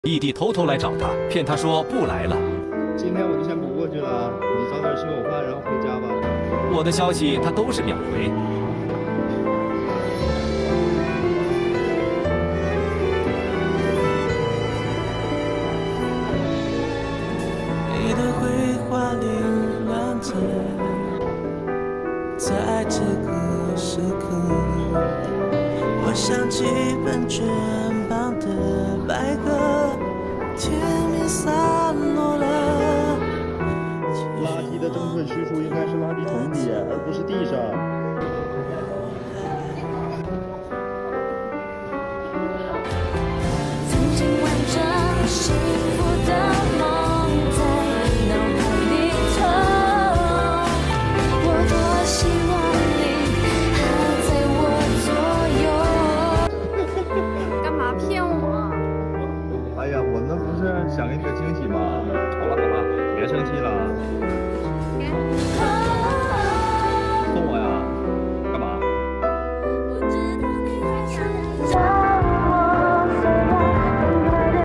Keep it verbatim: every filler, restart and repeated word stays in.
弟弟偷偷来找他，骗他说不来了。 今天我就先不过去了，你早点吃口饭，然后回家吧。 我的消息他都是秒回。 你的绘画凌乱着，在这个时刻，我想起喷泉旁的百合，甜蜜散落了。 垃圾的正确去处应该是垃圾桶里，而不是地上。 曾经完整幸福的梦在脑海里头，我多希望你还在我左右。干嘛骗我？ 哎呀，我那不是想给你个惊喜吗？好了好了，别生气了。